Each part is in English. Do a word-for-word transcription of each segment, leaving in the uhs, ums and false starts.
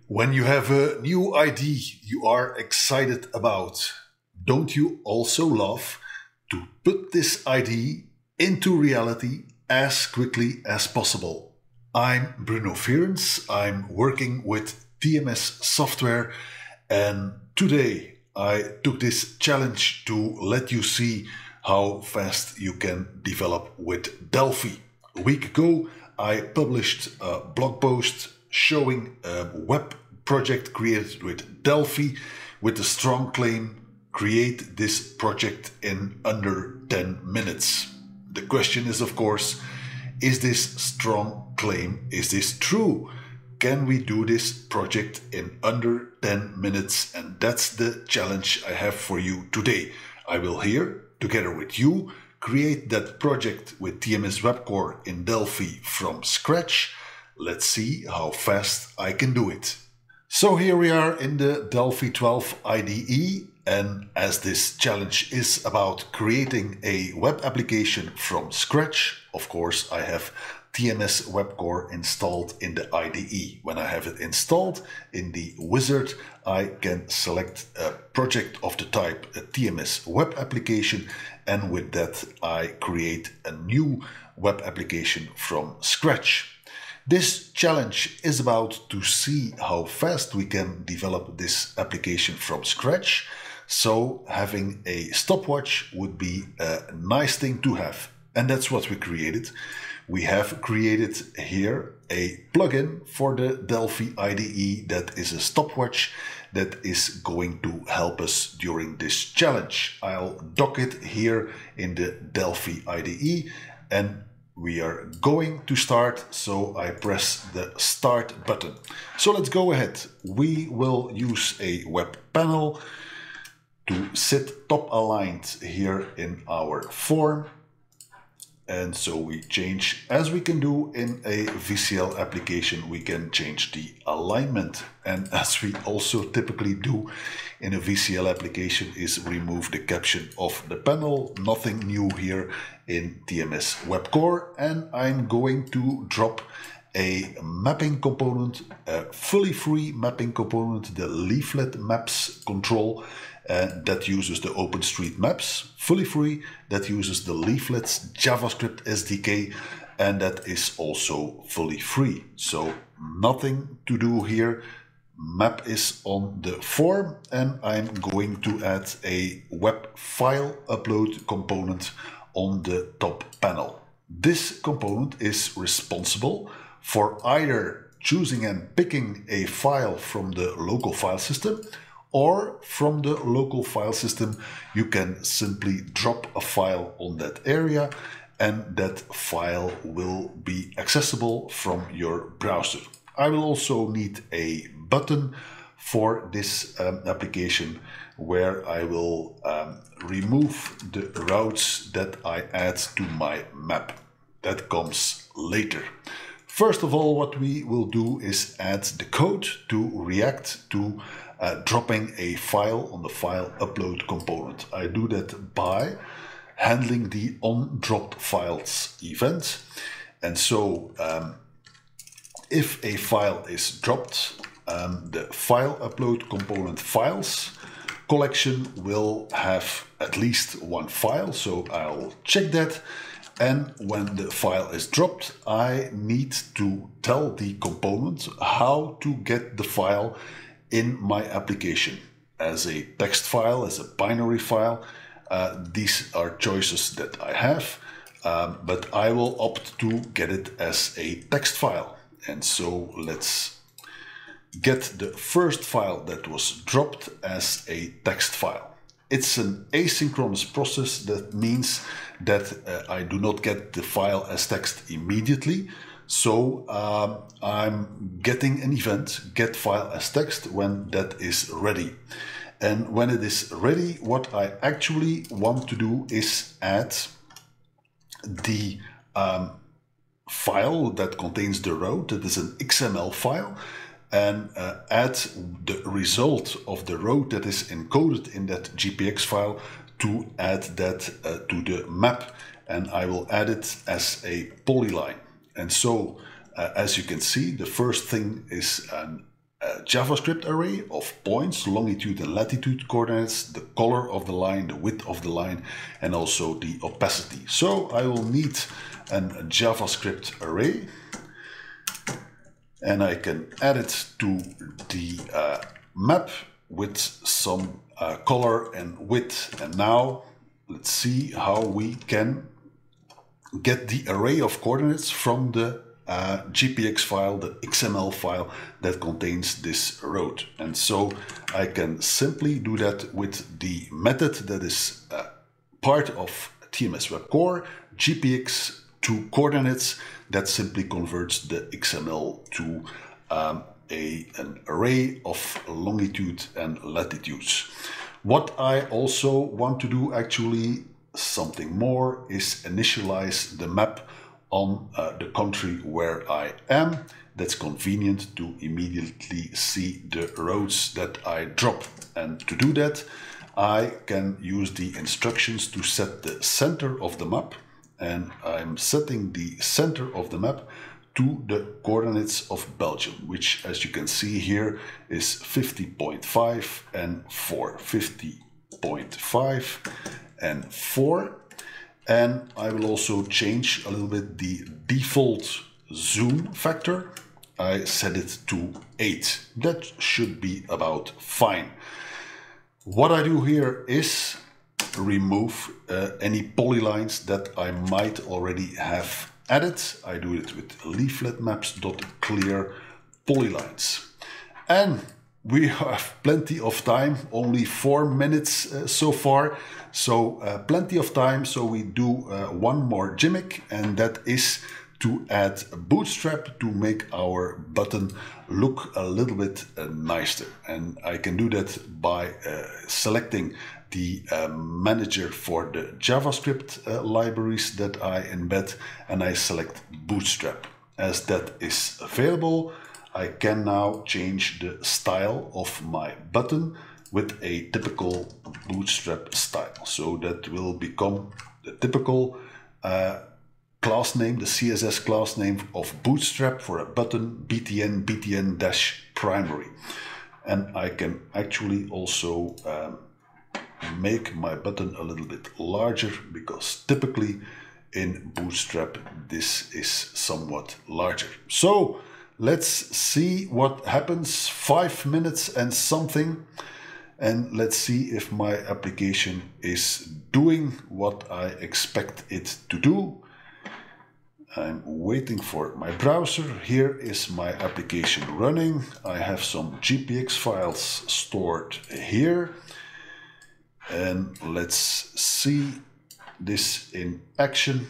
When you have a new idea you are excited about, don't you also love to put this idea into reality as quickly as possible? I'm Bruno Ferens, I'm working with T M S software, and today I took this challenge to let you see how fast you can develop with Delphi. A week ago I published a blog post showing a web project created with Delphi with the strong claim, create this project in under ten minutes. The question is, of course, is this strong claim, is this true? Can we do this project in under ten minutes? And that's the challenge I have for you today. I will here, together with you, create that project with T M S WEB Core in Delphi from scratch. Let's see how fast I can do it. So here we are in the Delphi twelve I D E, and as this challenge is about creating a web application from scratch, of course I have T M S WEB Core installed in the I D E. When I have it installed in the wizard, I can select a project of the type a T M S web application, and with that I create a new web application from scratch. This challenge is about to see how fast we can develop this application from scratch. So having a stopwatch would be a nice thing to have. And that's what we created. We have created here a plugin for the Delphi I D E that is a stopwatch that is going to help us during this challenge. I'll dock it here in the Delphi I D E, and we are going to start, so I press the start button. So let's go ahead. We will use a web panel to sit top aligned here in our form. And so we change, as we can do in a V C L application, we can change the alignment. And as we also typically do in a V C L application, is remove the caption of the panel. Nothing new here in T M S WEB Core. And I'm going to drop a mapping component, a fully free mapping component, the leaflet maps control. Uh, that uses the OpenStreetMaps, fully free, that uses the leaflets JavaScript S D K, and that is also fully free. So nothing to do here. Map is on the form, and I'm going to add a web file upload component on the top panel. This component is responsible for either choosing and picking a file from the local file system, or from the local file system, you can simply drop a file on that area, and that file will be accessible from your browser. I will also need a button for this um, application where I will um, remove the routes that I add to my map. That comes later. First of all, what we will do is add the code to react to Uh, dropping a file on the file upload component. I do that by handling the onDropped files event. And so um, if a file is dropped, um, the file upload component files collection will have at least one file. So I'll check that. And when the file is dropped, I need to tell the component how to get the file in my application, as a text file, as a binary file. Uh, these are choices that I have, um, but I will opt to get it as a text file. And so let's get the first file that was dropped as a text file. It's an asynchronous process. That means that uh, I do not get the file as text immediately. So um, I'm getting an event, get file as text, when that is ready. And when it is ready, what I actually want to do is add the um, file that contains the route, that is an X M L file, and uh, add the result of the route that is encoded in that G P X file to add that uh, to the map. And I will add it as a polyline. And so, uh, as you can see, the first thing is an a JavaScript array of points, longitude and latitude coordinates, the color of the line, the width of the line, and also the opacity. So I will need a JavaScript array, and I can add it to the uh, map with some uh, color and width. And now let's see how we can get the array of coordinates from the uh, G P X file, the X M L file that contains this road. And so I can simply do that with the method that is uh, part of T M S WEB Core, G P X to coordinates, that simply converts the X M L to um, a, an array of longitude and latitudes. What I also want to do, actually something more, is initialize the map on uh, the country where I am. That's convenient to immediately see the roads that I drop. And to do that, I can use the instructions to set the center of the map. And I'm setting the center of the map to the coordinates of Belgium, which, as you can see here, is fifty point five and four. fifty point five and four. And I will also change a little bit the default zoom factor. I set it to eight. That should be about fine. What I do here is remove uh, any polylines that I might already have added. I do it with leaflet maps.clear polylines. And we have plenty of time, only four minutes uh, so far. So uh, plenty of time. So we do uh, one more gimmick, and that is to add a bootstrap to make our button look a little bit uh, nicer. And I can do that by uh, selecting the uh, manager for the JavaScript uh, libraries that I embed, and I select Bootstrap. As that is available, I can now change the style of my button with a typical Bootstrap style. So that will become the typical uh, class name, the C S S class name of Bootstrap for a button, B T N, B T N-primary. And I can actually also um, make my button a little bit larger, because typically in Bootstrap this is somewhat larger. So let's see what happens. Five minutes and something, and let's see if my application is doing what I expect it to do. I'm waiting for my browser. Here is my application running. I have some G P X files stored here. And let's see this in action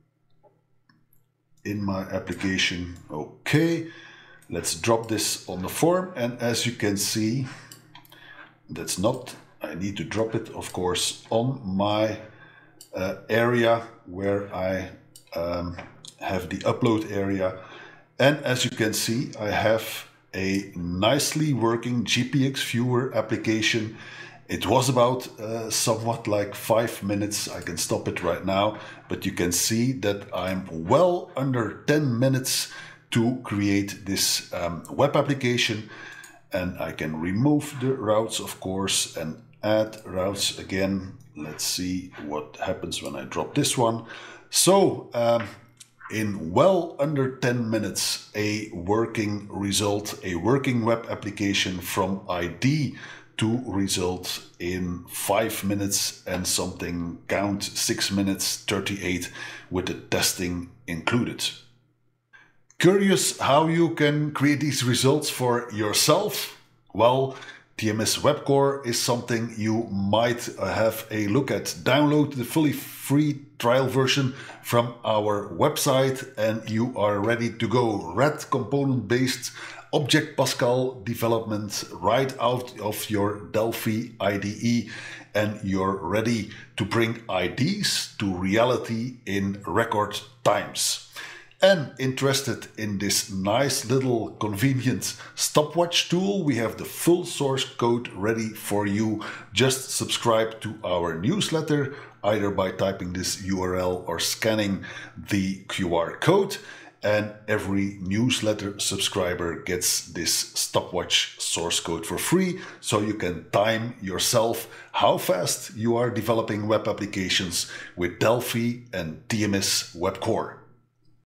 in my application. Okay, let's drop this on the form. And as you can see, that's not, I need to drop it, of course, on my uh, area where I um, have the upload area. And as you can see, I have a nicely working G P X viewer application. It was about uh, somewhat like five minutes. I can stop it right now, but you can see that I'm well under ten minutes to create this um, web application. And I can remove the routes, of course, and add routes again. Let's see what happens when I drop this one. So um, in well under ten minutes, a working result, a working web application from idea to result in five minutes and something, count six minutes thirty-eight with the testing included. Curious how you can create these results for yourself? Well, T M S WEB Core is something you might have a look at. Download the fully free trial version from our website and you are ready to go. Red component-based Object Pascal development right out of your Delphi I D E, and you're ready to bring ideas to reality in record times. And interested in this nice little convenient stopwatch tool, we have the full source code ready for you. Just subscribe to our newsletter, either by typing this U R L or scanning the Q R code. and every newsletter subscriber gets this stopwatch source code for free, so you can time yourself how fast you are developing web applications with Delphi and T M S WEB Core.